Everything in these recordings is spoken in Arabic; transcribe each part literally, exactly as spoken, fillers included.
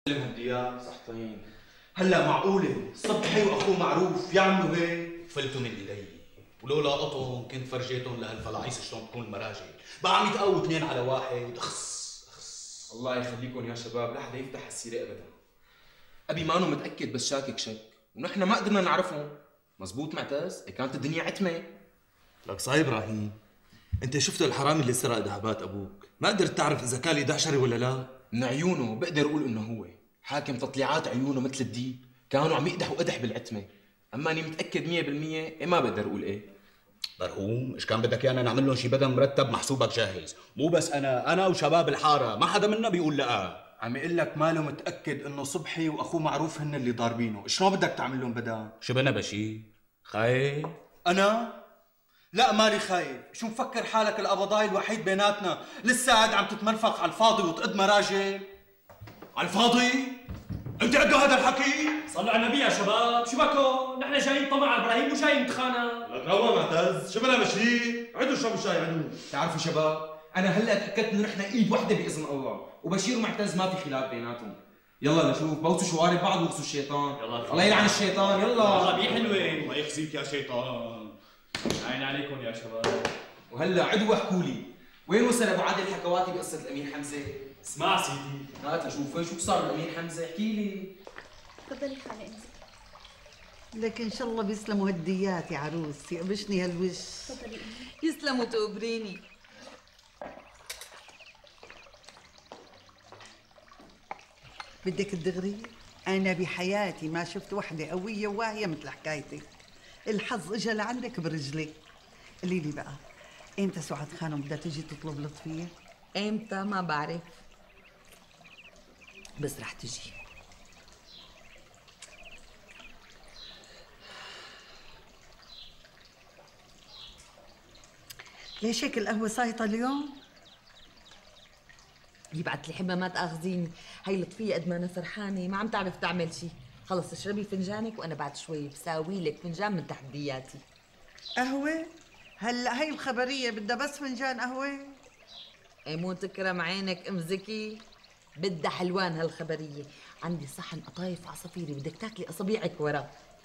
هالدياب صحتين. هلا معقولة صبحي واخوه معروف يعملوا هيك؟ فلتوا من ايدي، ولولا قطهم كنت فرجيتهم لهالفلاعيس شلون تكون المراجل، بقى عم يتقووا اثنين على واحد. اخس اخس. الله يخليكم يا شباب، لا حدا يفتح السيرة ابدا. ابي مانو متاكد بس شاكك شك، ونحن ما قدرنا نعرفهم. مزبوط معتز؟ كانت الدنيا عتمه. لك صايب ابراهيم، انت شفت الحرامي اللي سرق ذهبات ابوك، ما قدرت تعرف اذا كان لي دعشري ولا لا؟ من عيونه بقدر اقول انه هو حاكم تطليعات عيونه مثل الديب، كانوا عم يقدحوا قدح بالعتمه. اما اني متاكد مية بالمية إيه ما بقدر اقول ايه. برهوم، ايش كان بدك ايانا نعمل لهم شي بدل مرتب محسوبك جاهز، مو بس انا، انا وشباب الحاره ما حدا منا بيقول لا. عم يقول لك ماله متاكد انه صبحي واخوه معروف هن اللي ضاربينه، شلون بدك تعمل لهم بدل؟ شو بنا بشير؟ خايف؟ انا؟ لا مالي خايف، شو مفكر حالك القبضاي الوحيد بيناتنا، لسه قاعد عم تتمنفق على الفاضي وتقد مراجل؟ على الفاضي؟ انت قد هذا الحكي؟ صلوا على النبي يا شباب، شو بكو؟ نحن جايين طمع على ابراهيم وجايين نتخانق. لك روى معتز، شو بلا بشير؟ عدوا اشربوا شاي عدوا. بتعرفوا شباب، انا هلا تاكدت انه نحن ايد وحده باذن الله، وبشير ومعتز ما في خلاف بيناتهم. يلا نشوف، بوسوا شوارب بعض وبوسوا الشيطان. يلا الله يلعن الشيطان. يلا يلا بيه حلوه. الله يخزيك يا شيطان. عين عليكم يا شباب. وهلا عدوا احكوا لي، وين وصل ابو عادل الحكواتي بقصه الامير حمزه؟ اسمع سيدي، هات لشوف شو صار الامير حمزه، احكي لي. تفضلي خالي انزلي. لك ان شاء الله بيسلموا هالديات يا عروسي، ابشني هالوش. تفضلي امي. يسلموا تقبريني. بدك الدغري؟ انا بحياتي ما شفت وحده قويه وواهيه مثل حكايتك. الحظ اجى لعندك برجلي. قولي لي بقى، امتى سعاد خانم بدها تجي تطلب لطفيه؟ امتى ما بعرف، بس رح تجي. ليش هيك القهوه سايطه اليوم؟ يبعت لي حبه ما تاخذيني، هي لطفيه قد ما انا فرحانه ما عم تعرف تعمل شيء. خلص اشربي فنجانك وانا بعد شوي بساوي لك فنجان من تحدياتي. قهوه؟ هلا هي الخبريه بدها بس فنجان قهوه؟ اي مو تكرم عينك ام زكي، بدها حلوان هالخبريه. عندي صحن قطايف عصافيري بدك تاكلي اصابيعك وراه.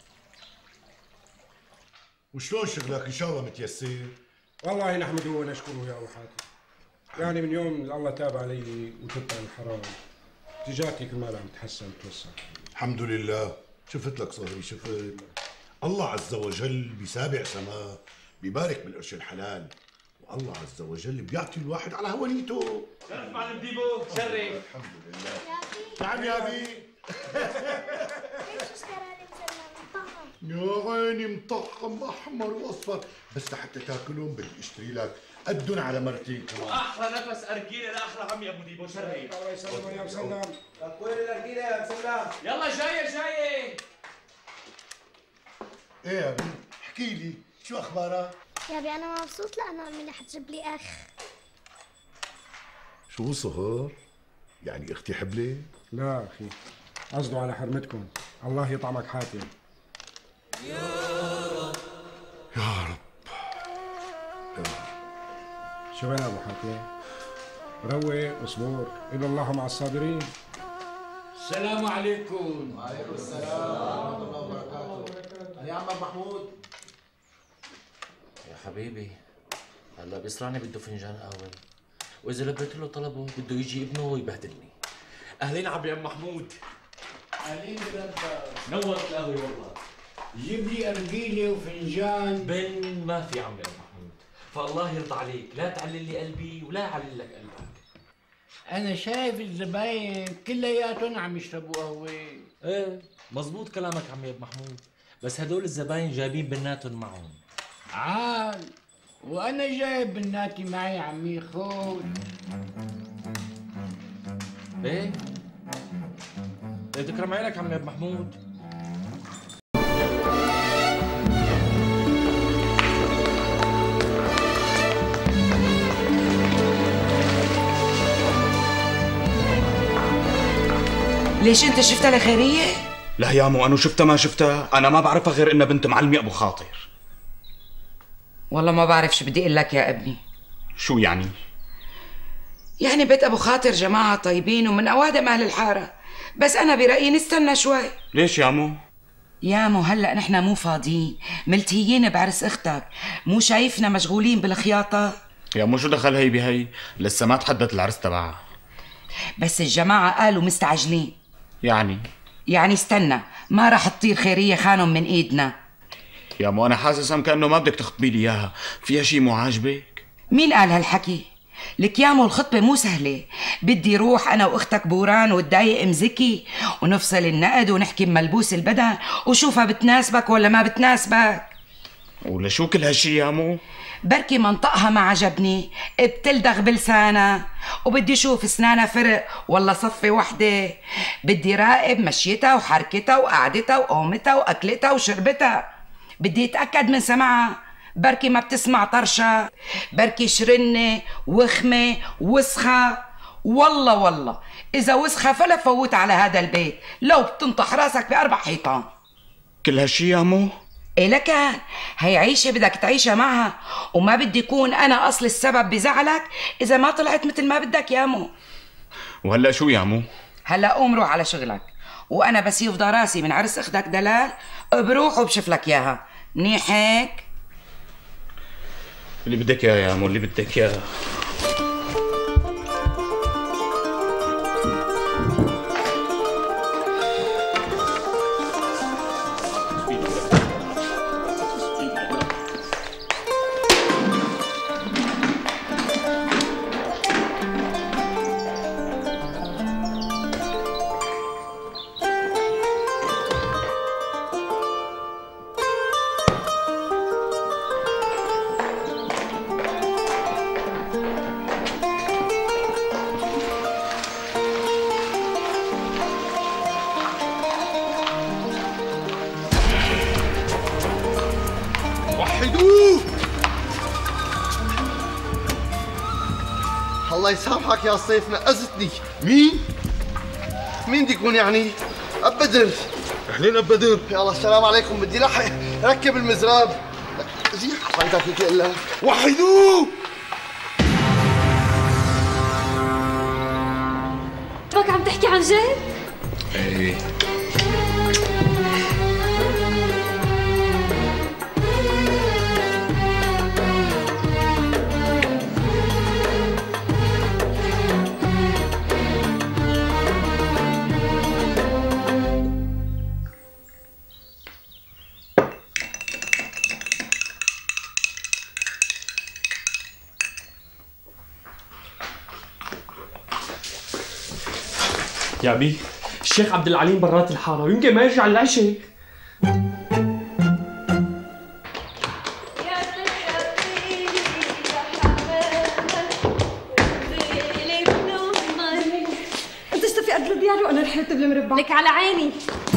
وشلون شغلك؟ ان شاء الله متيسر؟ والله نحمده ونشكره يا ابو حاتم. يعني من يوم اللي الله تاب علي وتبت عن الحرام تجارتي كل ما عم تحسن توسع. الحمد لله. شفت لك صهري، شفت الله عز وجل بسابع سماء بيبارك بالقرش الحلال، والله عز وجل بيعطي الواحد على هونيته. شرف معلم ديبو، شرف. الحمد لله. نعم يا بي. ليش اشترى مسلم يا عيني مطعم احمر واصفر، بس لحتى تاكلهم بدي اشتري لك قدن على مرتين كمان. احلى نفس ارجيله لاخر عم يا ابو ديبو، شرف. الله يسلمك يا مسلم. طب وين الارجيله يا مسلم؟ يلا جايه جايه. ايه يا بي، احكي لي شو اخبارك؟ يا بي انا مبسوط لانه امي رح تجيب لي اخ. شو صهر؟ يعني اختي حبلة؟ لا اخي، قصده على حرمتكم. الله يطعمك حاتم. يا رب يا رب. شو بنا ابو حاتم؟ روق وصبور، إن الله مع الصابرين. السلام عليكم. وعليكم السلام ورحمه الله وبركاته. يا عم محمود. يا حبيبي هلا بيسرعني بده فنجان قهوه، واذا لبيت له طلبه بده يجي ابنه ويبهدلني. اهلين عمي ام محمود. اهلين بلبس. نورت القهوه والله. جيب لي ارجيله وفنجان. بن ما في عمي ام محمود، فالله يرضى عليك لا تعلل لي قلبي ولا يعلل لك قلبك. انا شايف الزباين كلياتهم عم يشربوا قهوه. ايه مزبوط كلامك عمي ابو محمود، بس هدول الزباين جايبين بناتهم معهم. عال، وانا جايب بناتي معي عمي خذ. ايه؟ ايه تكرم عينك عمي ابو محمود. ليش انت شفتها لخيريه؟ لا يا مو انا شفتها ما شفتها، انا ما بعرفها غير انها بنت معلمي ابو خاطر. والله ما بعرف شو بدي اقول لك يا ابني. شو يعني؟ يعني بيت ابو خاطر جماعه طيبين ومن اوادم اهل الحاره، بس أنا برأيي نستنى شوي. ليش يا عمو؟ يا مو هلأ نحن مو فاضيين، ملتهيين بعرس أختك، مو شايفنا مشغولين بالخياطة؟ يا عمو شو دخل هي بهي؟ لسه ما تحدد العرس تبعها. بس الجماعة قالوا مستعجلين. يعني؟ يعني استنى، ما رح تطير خيرية خانم من إيدنا. يا عمو أنا حاسس هم كأنه ما بدك تخطبي لي إياها، فيها شي مو عاجبك؟ مين قال هالحكي؟ لك يا مو الخطبة مو سهلة، بدي روح أنا وأختك بوران وتضايق أم زكي ونفصل النقد ونحكي بملبوس البدن وشوفها بتناسبك ولا ما بتناسبك. ولشو كل هالشي يا مو؟ بركي منطقها ما عجبني، بتلدغ بلسانها وبدي شوف اسنانها فرق ولا صفة وحدة، بدي راقب مشيتها وحركتها وقعدتها وقومتها وأكلتها وشربتها، بدي اتأكد من سمعها، بركي ما بتسمع طرشة، بركي شرنة وخمة وسخة، والله والله إذا وسخة فلا فوت على هذا البيت لو بتنطح راسك بأربع حيطان. كل هالشي يا مو؟ إيه لكان هي عيشة بدك تعيشها معها، وما بدي يكون أنا أصل السبب بزعلك إذا ما طلعت مثل ما بدك يا مو. وهلأ شو يا مو؟ هلأ قوم روح على شغلك، وأنا بس يفضى راسي من عرس أختك دلال بروح وبشوف لك إياها، منيح هيك؟ اللي بدك إياه يا مو، اللي بدك إياه. وحدوه. الله يسامحك يا صيف، نقزتني. مين؟ مين بدي يكون يعني؟ أب بدر. أهلين أب بدر. يلا السلام عليكم، بدي لحق ركب المزراب. زيح حياتك هيك إلا وحدوه. بك عم تحكي عن جد؟ ايه. يا أبي الشيخ عبد العليم برات الحارة ويمكن ما يرجع للعشاء. انت اشتفي قد الديار وانا رحت بالمربع. لك على عيني.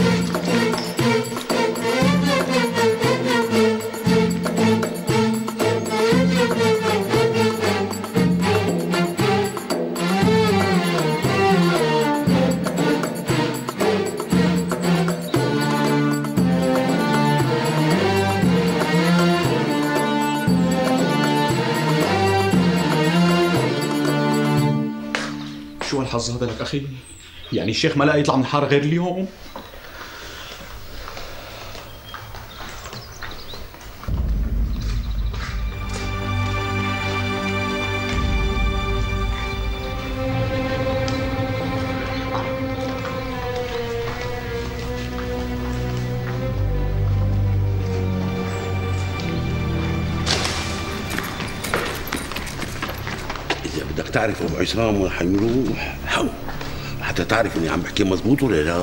شو هالحظ هذا لك اخي؟ يعني الشيخ ما لقى يطلع من الحاره غير اليوم؟ بدك تعرف ابو عصام وين حيروح حو حتى تعرف اني عم بحكي مزبوط ولا لا.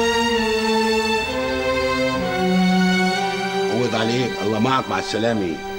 عليك، الله معك، مع السلامة.